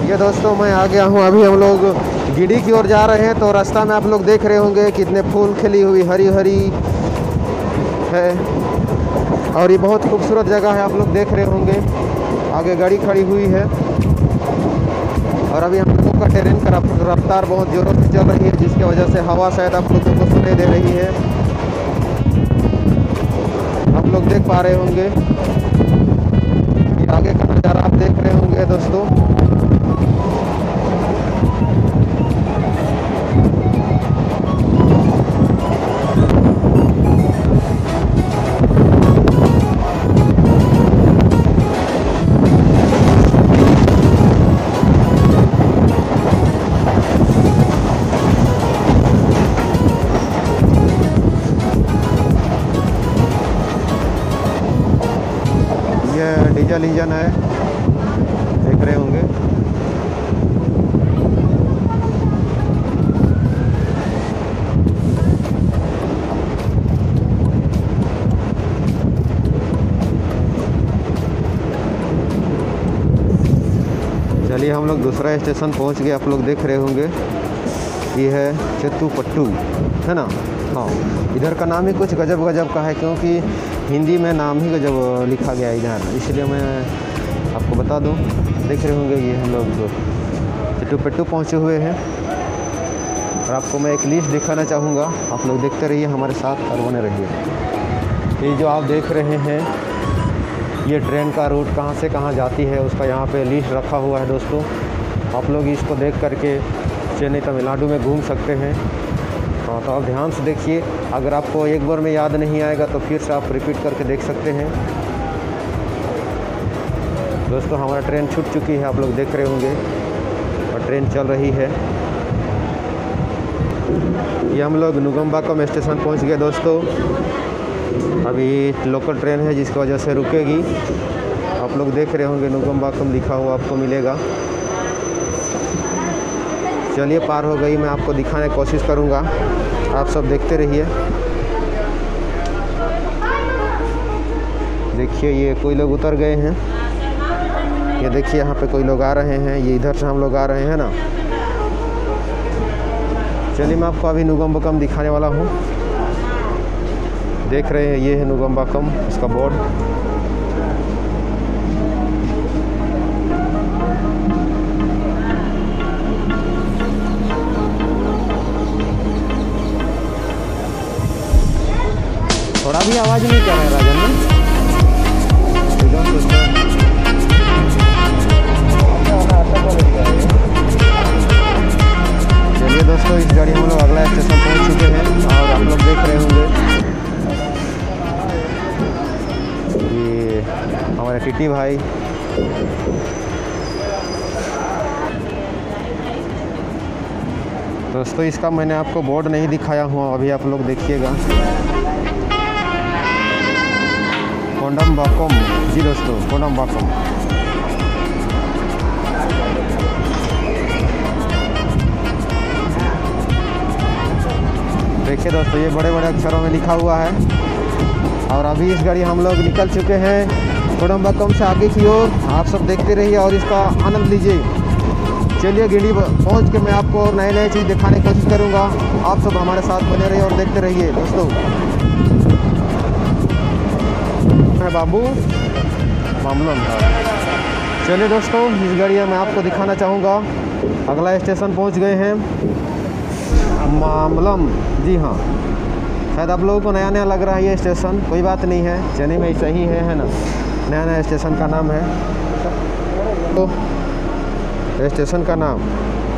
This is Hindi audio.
ये दोस्तों मैं आ गया हूँ। अभी हम लोग गिडी की ओर जा रहे हैं। तो रास्ता में आप लोग देख रहे होंगे कितने फूल खिली हुई हरी हरी है और ये बहुत खूबसूरत जगह है। आप लोग देख रहे होंगे आगे गाड़ी खड़ी हुई है और अभी हम लोगों का ट्रेन का रफ्तार बहुत ज़ोरों से चल रही है, जिसकी वजह से हवा शायद आप लोगों को सुनाई दे रही है। आप लोग देख पा रहे होंगे कि आगे का नज़ारा आप देख रहे होंगे दोस्तों। डीजल इंजन है, देख रहे होंगे। चलिए हम लोग दूसरा स्टेशन पहुंच गए। आप लोग देख रहे होंगे ये है चेत्तूपट्टू, है ना। हाँ, इधर का नाम ही कुछ गजब गजब का है, क्योंकि हिंदी में नाम ही गजब लिखा गया है इधर, इसलिए मैं आपको बता दूं। देख रहे होंगे ये हम लोग चेत्तूपट्टू पहुँचे हुए हैं और आपको मैं एक लिस्ट दिखाना चाहूँगा। आप लोग देखते रहिए, हमारे साथ और बने रहिए। ये जो आप देख रहे हैं ये ट्रेन का रूट कहाँ से कहाँ जाती है, उसका यहाँ पे लिस्ट रखा हुआ है दोस्तों। आप लोग इसको देख करके चेन्नई तमिलनाडु में घूम सकते हैं। हाँ, तो आप ध्यान से देखिए। अगर आपको एक बार में याद नहीं आएगा तो फिर से आप रिपीट करके देख सकते हैं। दोस्तों हमारा ट्रेन छूट चुकी है, आप लोग देख रहे होंगे, और ट्रेन चल रही है। ये हम लोग नुगंबाकम स्टेशन पहुंच गए दोस्तों। अभी लोकल ट्रेन है जिसकी वजह से रुकेगी। आप लोग देख रहे होंगे नुगंबाकम लिखा हुआ आपको मिलेगा। चलिए पार हो गई, मैं आपको दिखाने की कोशिश करूँगा, आप सब देखते रहिए। देखिए ये कोई लोग उतर गए हैं, ये देखिए यहाँ पे कोई लोग आ रहे हैं, ये इधर से हम लोग आ रहे हैं ना। चलिए मैं आपको अभी नुगंबाकम दिखाने वाला हूँ। देख रहे हैं ये है नुगंबाकम, इसका बोर्ड। थोड़ा भी आवाज़ नहीं कर रहा है राजन में। चलिए दोस्तों इस गाड़ी हम लोग अगला स्टेशन पहुंच चुके हैं और आप लोग देख रहे होंगे ये हमारे टीटी भाई। दोस्तों इसका मैंने आपको बोर्ड नहीं दिखाया हूँ, अभी आप लोग देखिएगा। कोडम्बाकम, जी दोस्तों कोडम्बाकम। देखिए दोस्तों ये बड़े बड़े अक्षरों में लिखा हुआ है। और अभी इस गाड़ी हम लोग निकल चुके हैं कोडम्बाकम से आगे की ओर। आप सब देखते रहिए और इसका आनंद लीजिए। चलिए गिडी पहुंच के मैं आपको नए नए चीज़ दिखाने की कोशिश करूंगा। आप सब हमारे साथ बने रहिए और देखते रहिए दोस्तों। मैं बाबू मामलम। चलिए दोस्तों इस गाड़ी में मैं आपको दिखाना चाहूँगा। अगला स्टेशन पहुँच गए हैं मामलम। जी हाँ, शायद आप लोगों को नया नया लग रहा है ये स्टेशन, कोई बात नहीं है, चेन्नई में ऐसा ही है ना। नया नया स्टेशन का नाम है, तो स्टेशन का नाम